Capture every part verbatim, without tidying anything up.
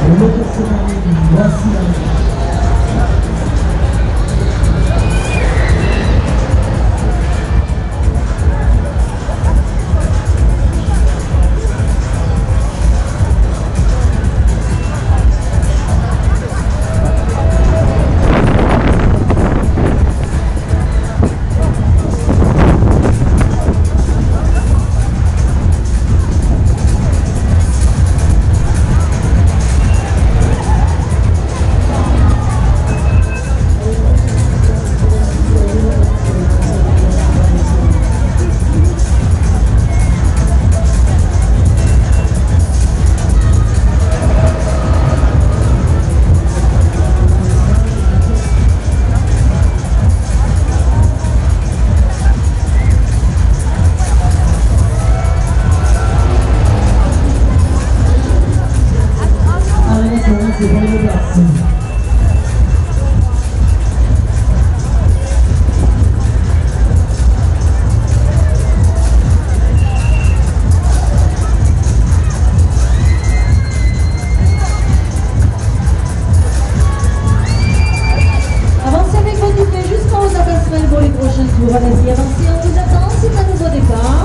Allez-y, avancez, on vous attend, c'est un nouveau départ.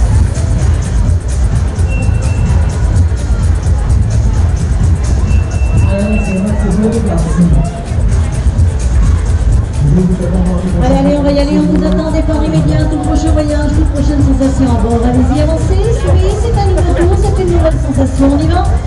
Allez, allez, on va y aller, on vous attend, départ immédiat, tout prochain voyage, toute prochaine sensation à bord. Allez-y, avancez, souriez, c'est un nouveau tour, c'est une nouvelle sensation, on y va.